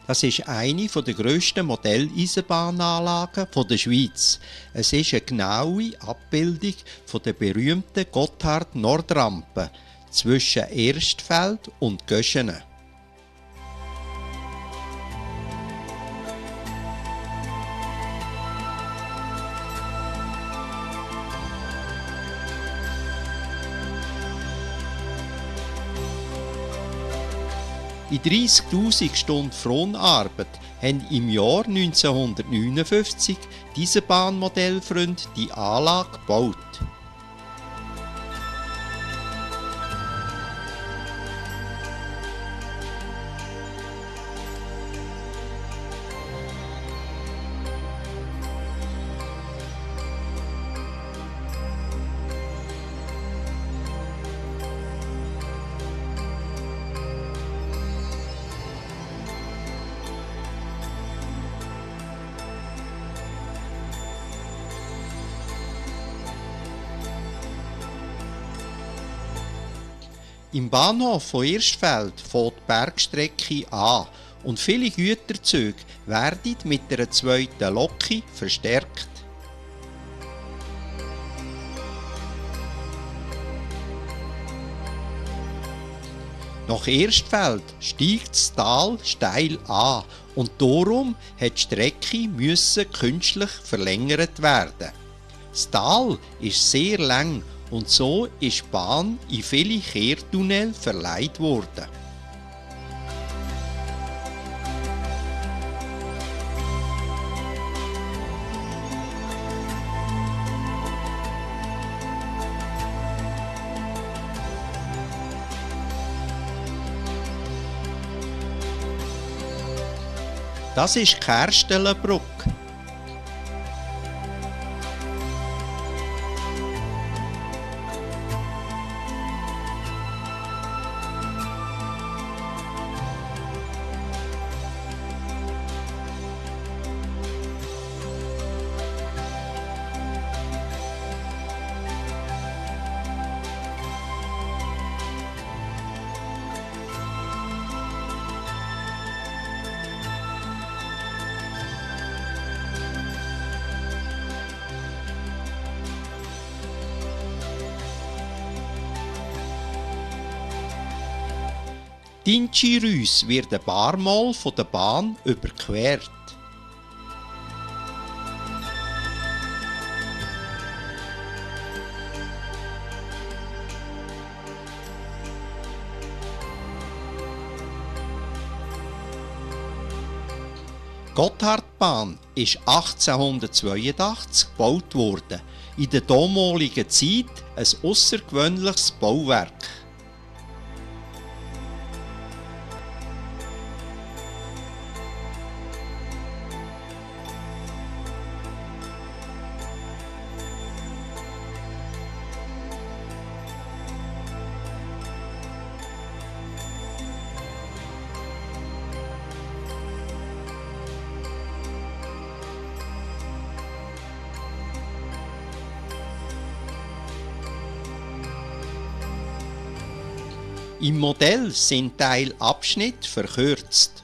Das ist eine der grössten Modelleisenbahnanlagen der Schweiz. Es ist eine genaue Abbildung der berühmten Gotthard-Nordrampe zwischen Erstfeld und Göschenen. In 30'000 Stunden Fronarbeit haben im Jahr 1959 diese Bahnmodellfreunde die Anlage gebaut. Im Bahnhof von Erstfeld fängt die Bergstrecke an und viele Güterzüge werden mit einer zweiten Loki verstärkt. Nach Erstfeld steigt das Tal steil an und darum musste die Strecke künstlich verlängert werden. Das Tal ist sehr lang und so ist die Bahn in viele Kehrtunnel verlegt worden. Das ist die Kerstelenbrücke. Die Inchi-Rüss wird ein paar Mal von der Bahn überquert. Die Gotthardbahn ist 1882 gebaut worden. In der damaligen Zeit ein außergewöhnliches Bauwerk. Im Modell sind Teilabschnitte verkürzt.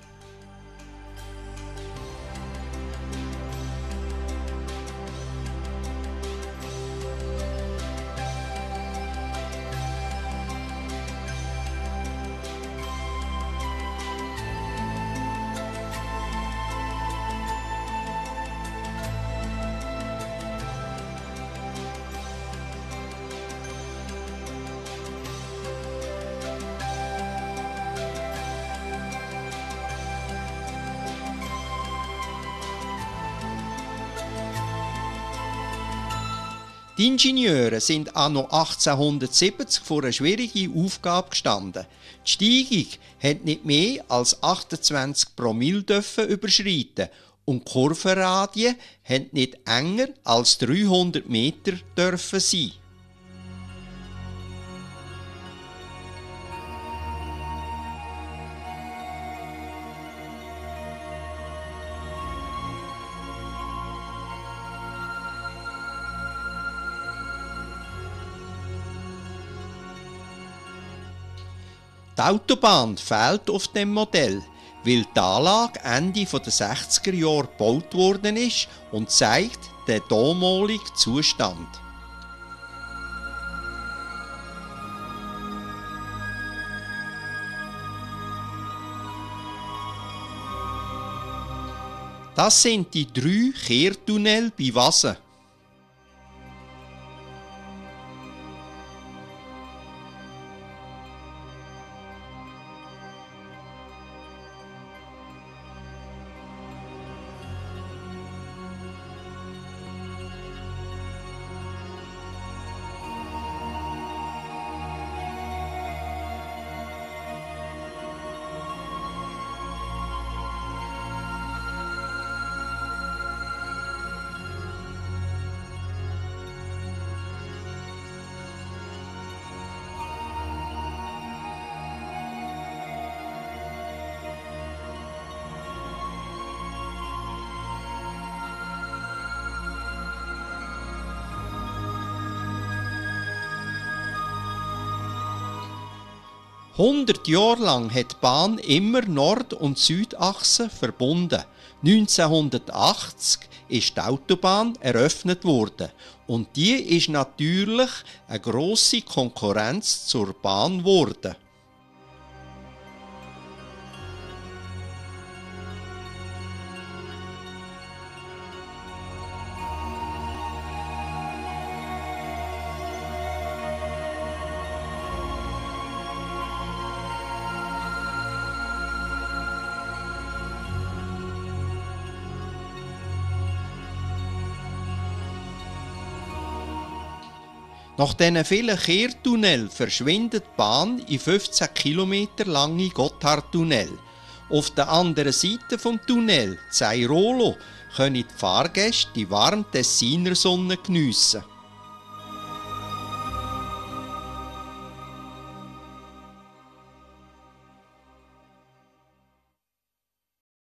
Die Ingenieure sind anno 1870 vor einer schwierigen Aufgabe gestanden. Die Steigung hat nicht mehr als 28 Promille überschreiten und die Kurvenradien haben nicht enger als 300 Meter dürfen sein. Die Autobahn fehlt auf dem Modell, weil die Anlage Ende der 60er Jahre gebaut worden ist und zeigt den damaligen Zustand. Das sind die 3 Kehrtunnel bei Wasen. Hundert Jahre lang hat die Bahn immer Nord- und Südachse verbunden. 1980 ist die Autobahn eröffnet worden und die ist natürlich eine grosse Konkurrenz zur Bahn geworden. Nach diesen vielen Kehrtunnel verschwindet die Bahn in 15 Kilometer lange Gotthardtunnel. Auf der anderen Seite vom Tunnel, Zairolo, können die Fahrgäste die warme Tessiner Sonne geniessen.